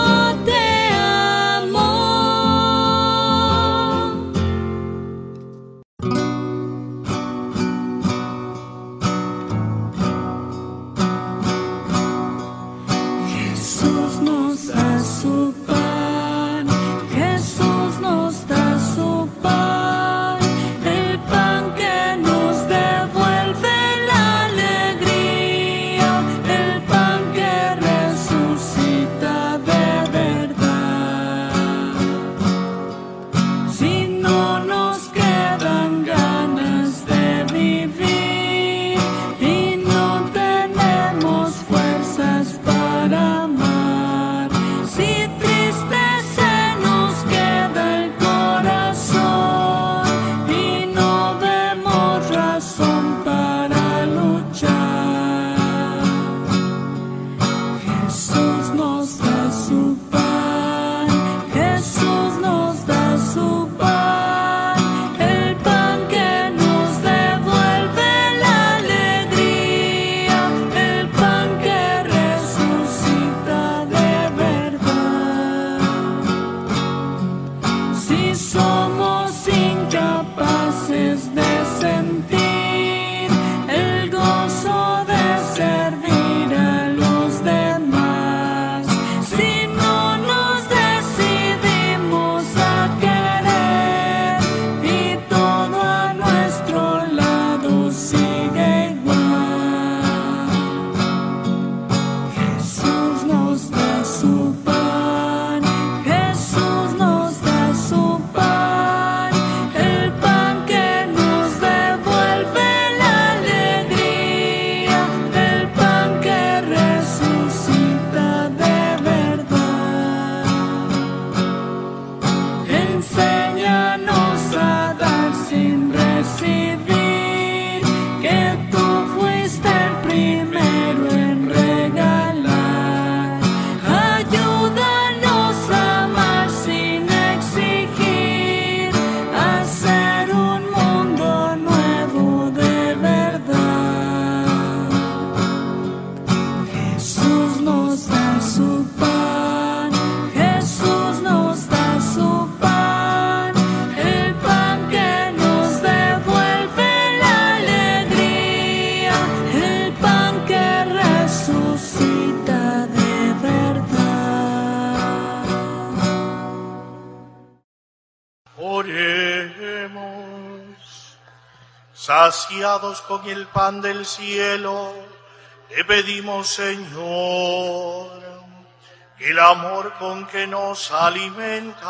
Saciados con el pan del cielo, te pedimos, Señor, que el amor con que nos alimentas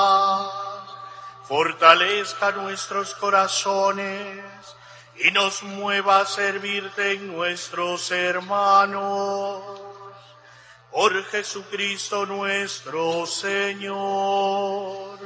fortalezca nuestros corazones y nos mueva a servirte en nuestros hermanos. Por Jesucristo nuestro Señor.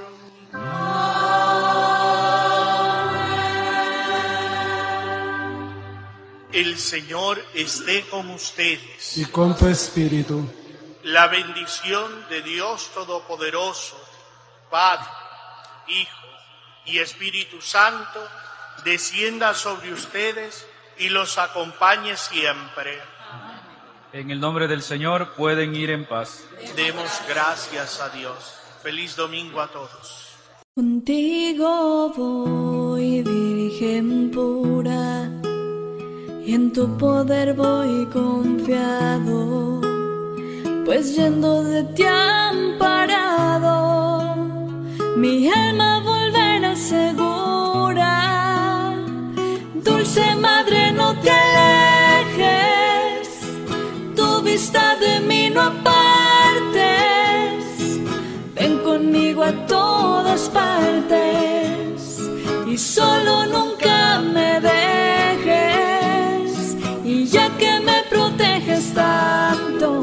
El Señor esté con ustedes. Y con tu espíritu. La bendición de Dios Todopoderoso, Padre, Hijo y Espíritu Santo, descienda sobre ustedes y los acompañe siempre. En el nombre del Señor pueden ir en paz. Demos gracias a Dios. Feliz domingo a todos. Contigo voy, Virgen pura, y en tu poder voy confiado, pues yendo de ti amparado, mi alma volverá segura. Dulce Madre, no te alejes, tu vista de mí no apartes, ven conmigo a todas partes y solo nunca me dejes. Y ya que me proteges tanto,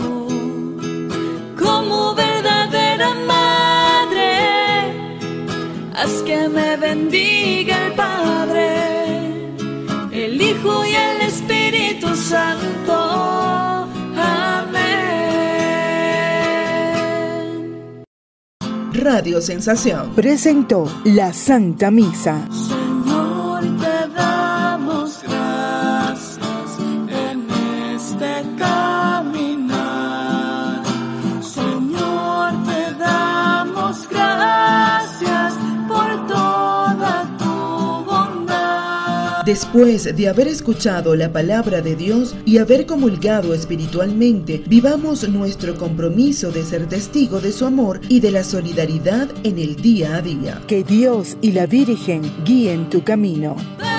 como verdadera madre, haz que me bendiga el Padre, el Hijo y el Espíritu Santo. Amén. Radio Sensación presentó la Santa Misa. Señor, te damos gracias en este caminar. Señor, te damos gracias por toda tu bondad. Después de haber escuchado la palabra de Dios y haber comulgado espiritualmente, vivamos nuestro compromiso de ser testigo de su amor y de la solidaridad en el día a día. Que Dios y la Virgen guíen tu camino.